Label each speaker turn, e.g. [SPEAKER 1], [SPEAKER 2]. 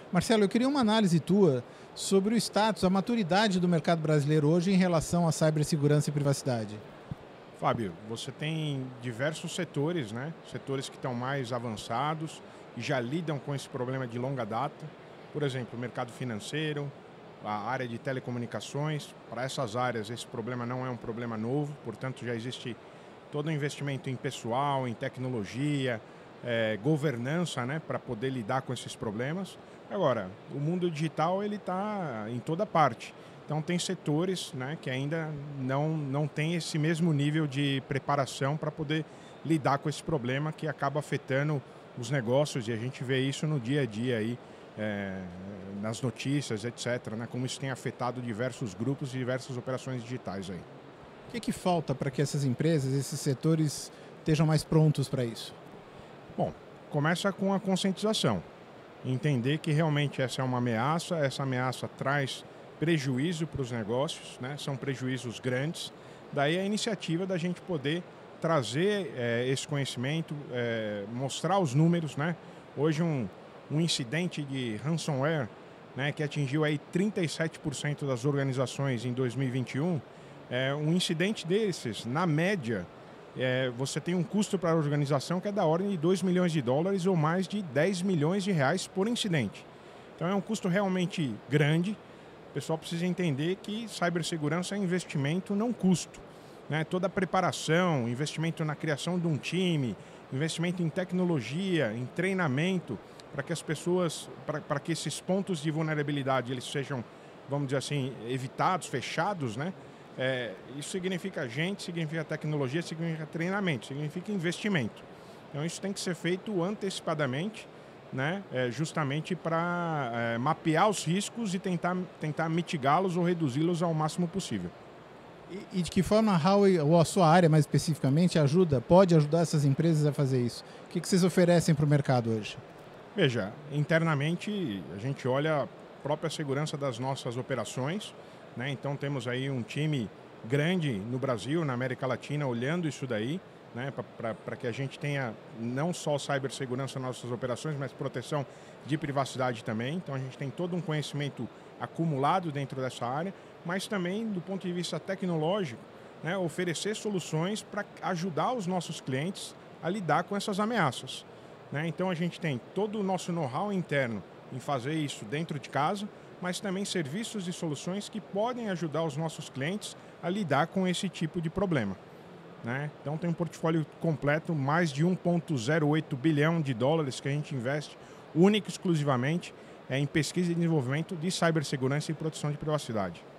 [SPEAKER 1] Marcelo, eu queria uma análise tua sobre o status, a maturidade do mercado brasileiro hoje em relação à cibersegurança e privacidade.
[SPEAKER 2] Fábio, você tem diversos setores, né? Setores que estão mais avançados e já lidam com esse problema de longa data. Por exemplo, o mercado financeiro, a área de telecomunicações. Para essas áreas, esse problema não é um problema novo, portanto, já existe todo o investimento em pessoal, em tecnologia, governança, né? Para poder lidar com esses problemas. Agora, o mundo digital ele está em toda parte. Então tem setores, né, que ainda não tem esse mesmo nível de preparação para poder lidar com esse problema que acaba afetando os negócios e a gente vê isso no dia a dia aí, eh, nas notícias, etc., né, como isso tem afetado diversos grupos e diversas operações digitais aí.
[SPEAKER 1] O que falta para que essas empresas, esses setores, estejam mais prontos para isso?
[SPEAKER 2] Bom, começa com a conscientização. Entender que realmente essa ameaça traz prejuízo para os negócios, né? São prejuízos grandes. Daí a iniciativa da gente poder trazer esse conhecimento, mostrar os números, né? Hoje um incidente de ransomware, né, que atingiu aí 37% das organizações em 2021, um incidente desses, na média, você tem um custo para a organização que é da ordem de 2 milhões de dólares ou mais de 10 milhões de reais por incidente. Então é um custo realmente grande. O pessoal precisa entender que cibersegurança é investimento, não custo, né? Toda a preparação, investimento na criação de um time, investimento em tecnologia, em treinamento, para que as pessoas, para que esses pontos de vulnerabilidade eles sejam, vamos dizer assim, evitados, fechados, né? Isso significa gente, significa tecnologia, significa treinamento, significa investimento. Então isso tem que ser feito antecipadamente, né? Justamente para mapear os riscos e tentar mitigá-los ou reduzi-los ao máximo possível.
[SPEAKER 1] E de que forma a Huawei, ou a sua área mais especificamente, pode ajudar essas empresas a fazer isso? O que vocês oferecem para o mercado hoje?
[SPEAKER 2] Veja, internamente a gente olha a própria segurança das nossas operações, né? Então temos aí um time grande no Brasil, na América Latina, olhando isso daí, né? Para que a gente tenha não só cibersegurança nas nossas operações, mas proteção de privacidade também. Então a gente tem todo um conhecimento acumulado dentro dessa área, mas também do ponto de vista tecnológico, né? Oferecer soluções para ajudar os nossos clientes a lidar com essas ameaças, né? Então a gente tem todo o nosso know-how interno em fazer isso dentro de casa, mas também serviços e soluções que podem ajudar os nossos clientes a lidar com esse tipo de problema, né? Então tem um portfólio completo, mais de 1,08 bilhão de dólares que a gente investe única e exclusivamente em pesquisa e desenvolvimento de cibersegurança e proteção de privacidade.